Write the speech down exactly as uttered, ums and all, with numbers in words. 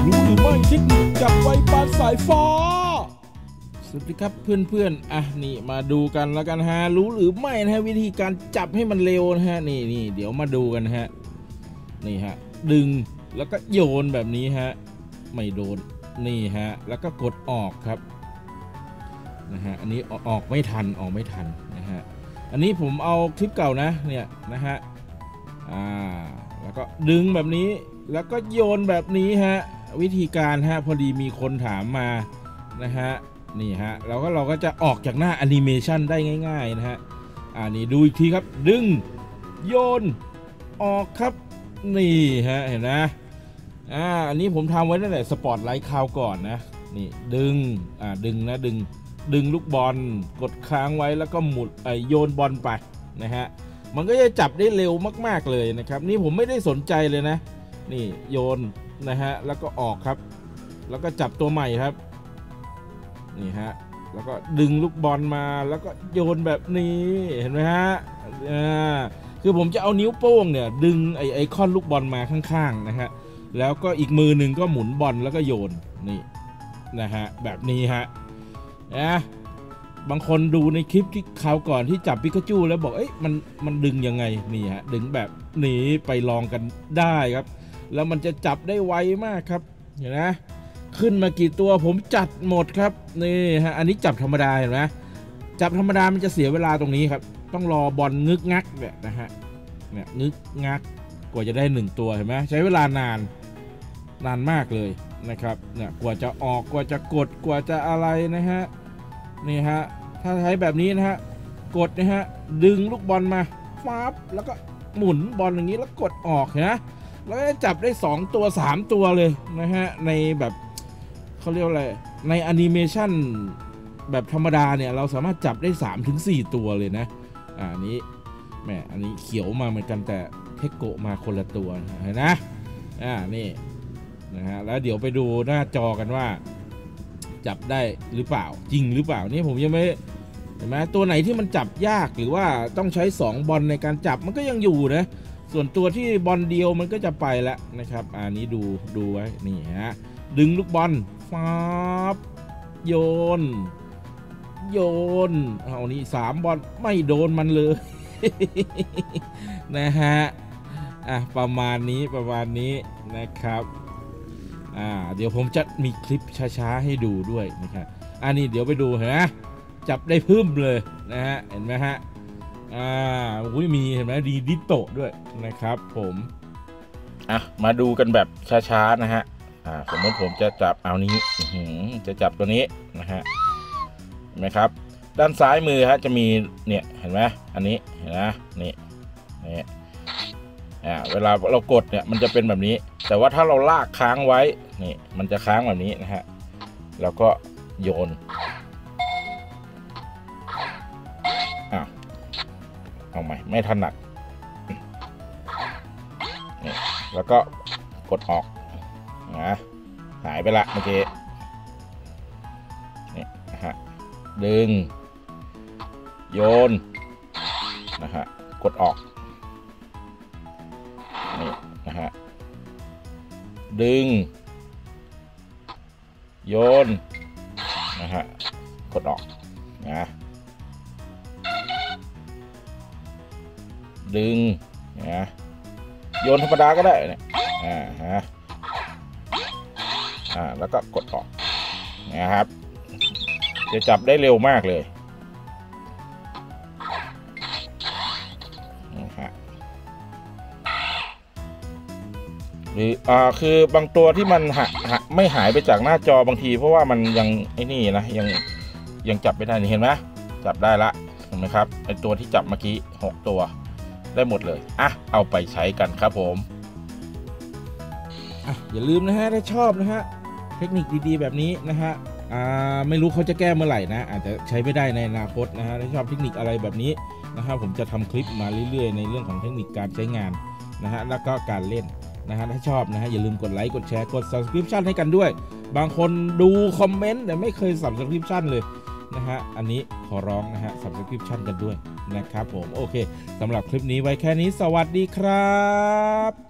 รู้หรือไม่เทคนิคจับไวปานสายฟ้าสวัสดีครับเพื่อนๆอ่ะนี่มาดูกันแล้วกันฮะรู้หรือไม่นะฮะวิธีการจับให้มันเร็วนะฮะนี่นี่เดี๋ยวมาดูกันฮะนี่ฮะดึงแล้วก็โยนแบบนี้ฮะไม่โดนนี่ฮะแล้วก็กดออกครับนะฮะอันนี้ออกไม่ทันออกไม่ทันนะฮะอันนี้ผมเอาคลิปเก่านะเนี่ยนะฮะอ่าแล้วก็ดึงแบบนี้แล้วก็โยนแบบนี้ฮะวิธีการฮะพอดีมีคนถามมานะฮะนี่ฮะเราก็เราก็จะออกจากหน้าแอนิเมชันได้ง่ายๆนะฮะอ่านี่ดูอีกทีครับดึงโยนออกครับนี่ฮะเห็นนะอ่าอันนี้ผมทำไว้ตั้งแต่สปอตไลท์คราวก่อนนะนี่ดึงอ่าดึงนะดึงดึงลูกบอลกดค้างไว้แล้วก็หมุนไอโยนบอลไปนะฮะมันก็จะจับได้เร็วมากๆเลยนะครับนี่ผมไม่ได้สนใจเลยนะนี่โยนนะฮะแล้วก็ออกครับแล้วก็จับตัวใหม่ครับนี่ฮะแล้วก็ดึงลูกบอลมาแล้วก็โยนแบบนี้เห็นไหมฮะอ่าคือผมจะเอานิ้วโป้งเนี่ยดึงไอไอคอนลูกบอลมาข้างๆนะฮะแล้วก็อีกมือหนึ่งก็หมุนบอลแล้วก็โยนนี่นะฮะแบบนี้ฮะนะบางคนดูในคลิปที่คราวก่อนที่จับปิกาจูแล้วบอกเอ้ยมันมันดึงยังไงนี่ฮะดึงแบบนี้ไปลองกันได้ครับแล้วมันจะจับได้ไวมากครับเห็นไหมขึ้นมากี่ตัวผมจัดหมดครับนี่ฮะอันนี้จับธรรมดาเห็นไหมจับธรรมดามันจะเสียเวลาตรงนี้ครับต้องรอบอลงึกงักเนี่ยนะฮะเนี่ยงึกงักกว่าจะได้หนึ่งตัวเห็นไหมใช้เวลานานนานมากเลยนะครับเนี่ยกว่าจะออกกว่าจะกดกว่าจะอะไรนะฮะนี่ฮะถ้าใช้แบบนี้นะฮะกดนะฮะดึงลูกบอลมาฟับแล้วก็หมุนบอลอย่างนี้แล้วกดออกนะแล้วจะจับได้สองตัวสามตัวเลยนะฮะในแบบเขาเรียกอะไรในแอนิเมชันแบบธรรมดาเนี่ยเราสามารถจับได้ สามถึงสี่ ตัวเลยนะอ่านี้แหมอันนี้เขียวมาเหมือนกันแต่เทคโกะมาคนละตัวเห็นนะอ่านี่นะฮะแล้วเดี๋ยวไปดูหน้าจอกันว่าจับได้หรือเปล่าจริงหรือเปล่านี่ผมยังไม่เห็นไหมตัวไหนที่มันจับยากหรือว่าต้องใช้สองบอลในการจับมันก็ยังอยู่นะส่วนตัวที่บอลเดียวมันก็จะไปแล้วนะครับอันนี้ดูดูไว้นี่ฮะดึงลูกบอลฟับโยนโยนเอานี่สามบอลไม่โดนมันเลย นะฮะอ่ะประมาณนี้ประมาณนี้นะครับอ่าเดี๋ยวผมจะมีคลิปช้าๆให้ดูด้วยนะครับอันนี้เดี๋ยวไปดูเห็นไหมจับได้พึ่มเลยนะฮะเห็นไหมฮะอ่าอุ้ยมีเห็นไหมดีดิโตด้วยนะครับผมอ่ะมาดูกันแบบช้าๆนะฮะอ่าสมมติผมจะจับเอานี้จะจับตัวนี้นะฮะเห็นไหมครับด้านซ้ายมือฮะจะมีเนี่ยเห็นไหมอันนี้เห็นไหมนี่นี่อ่าเวลาเรากดเนี่ยมันจะเป็นแบบนี้แต่ว่าถ้าเราลากค้างไว้นี่มันจะค้างแบบนี้นะฮะแล้วก็โยนอ่ะเอาใหม่ไม่ถนัดนี่แล้วก็กดออกนะหายไปละเมื่อกี้นี่นะฮะดึงโยนนะฮะกดออกนี่นะฮะดึงโยนนะฮะกดออกนะดึงนะโยนธรรมดาก็ได้เนี่ยอ่าฮะอ่าแล้วก็กดออกนะครับจะจับได้เร็วมากเลยนะฮะหรืออ่าคือบางตัวที่มันหะไม่หายไปจากหน้าจอบางทีเพราะว่ามันยังไอ้นี่นะยังยังจับไม่ได้เห็นไหมจับได้ละเห็นไหมครับไอตัวที่จับเมื่อกี้หกตัวได้หมดเลยอ่ะเอาไปใช้กันครับผมอ่ะอย่าลืมนะฮะถ้าชอบนะฮะเทคนิคดีๆแบบนี้นะฮะอ่าไม่รู้เขาจะแก้เมื่อไหร่นะอาจจะใช้ไม่ได้ในอนาคตนะฮะถ้าชอบเทคนิคอะไรแบบนี้นะครับผมจะทำคลิปมาเรื่อยๆในเรื่องของเทคนิคการใช้งานนะฮะแล้วก็การเล่นนะฮะถ้าชอบนะฮะอย่าลืมกดไลค์กดแชร์กด Subscription ให้กันด้วยบางคนดูคอมเมนต์แต่ไม่เคย Subscription เลยนะฮะอันนี้ขอร้องนะฮะ Subscription กันด้วยนะครับผมโอเคสำหรับคลิปนี้ไว้แค่นี้สวัสดีครับ